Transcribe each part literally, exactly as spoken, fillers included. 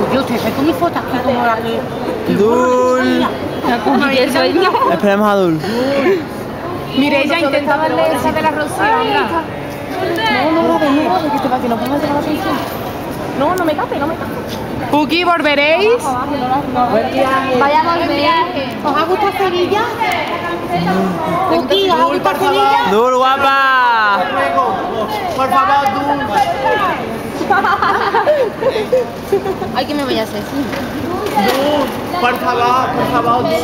Yo te saco mi foto aquí como la que... Dul. Esperemos a Dul. Mire, ella intentaba leer esa de la Rocío. No, no grabes, no grabes, que te va, que no pongas la atención. No, no me tape, no me tape. Puki, ¿volveréis? Vaya a volver. ¿Os ha gustado Sevilla? Puki, ¿os ha gustado Sevilla? Dul, guapa. Por favor, Dul. Ay, que me vaya a hacer, sí. Dul, por favor, por favor, Dul.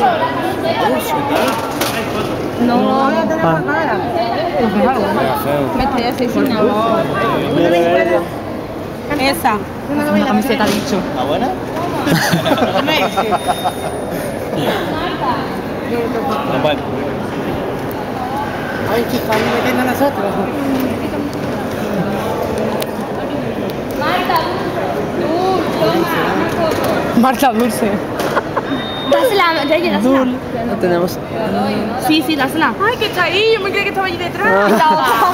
No, no, no Ah. me estoy asesinando. Esa. Una camiseta, ha dicho. ¿Está buena? Ay, chica, me meten a nosotros. Marta Dulce. Dásela, Reyes, dásela. Dul. No tenemos. Sí, sí, dásela. Ay, que está ahí. Yo me creía que estaba allí detrás. Ah.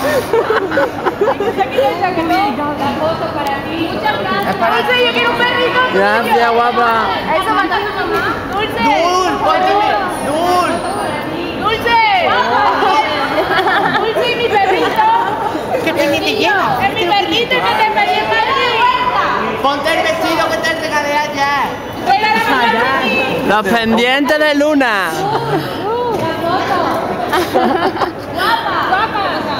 Dulce, yo quiero un perrito. Gracias, guapa. Eso va a dar tu mamá. Dulce. Dul, pónteme. Dul. Dulce. Dulce, ¿y mi perrito? ¿Qué pendiente lleva? Es mi perrito que te pedí en Madrid. Ponte el vestido que te regalé ayer. Los pendientes de Luna. Guapa. Guapa.